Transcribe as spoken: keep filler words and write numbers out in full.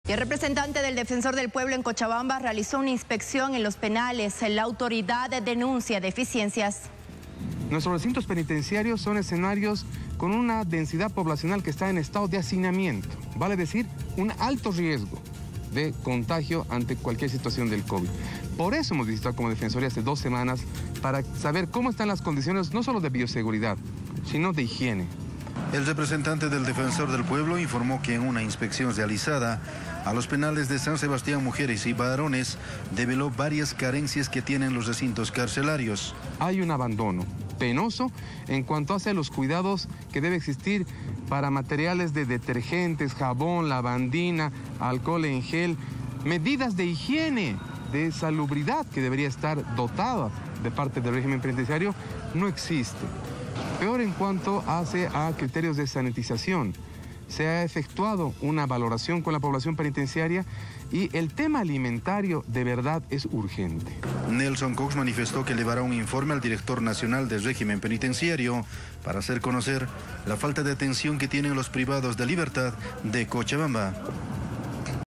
Y el representante del Defensor del Pueblo en Cochabamba realizó una inspección en los penales. La autoridad denuncia deficiencias. Nuestros recintos penitenciarios son escenarios con una densidad poblacional que está en estado de hacinamiento, vale decir, un alto riesgo de contagio ante cualquier situación del COVID. Por eso hemos visitado como Defensoría hace dos semanas para saber cómo están las condiciones no solo de bioseguridad, sino de higiene. El representante del Defensor del Pueblo informó que en una inspección realizada a los penales de San Sebastián Mujeres y Varones develó varias carencias que tienen los recintos carcelarios. Hay un abandono penoso en cuanto hace a los cuidados que debe existir para materiales de detergentes, jabón, lavandina, alcohol en gel, medidas de higiene, de salubridad que debería estar dotada de parte del régimen penitenciario, no existe. Peor en cuanto hace a criterios de sanitización. Se ha efectuado una valoración con la población penitenciaria y el tema alimentario de verdad es urgente. Nelson Cox manifestó que llevará un informe al director nacional del régimen penitenciario para hacer conocer la falta de atención que tienen los privados de libertad de Cochabamba.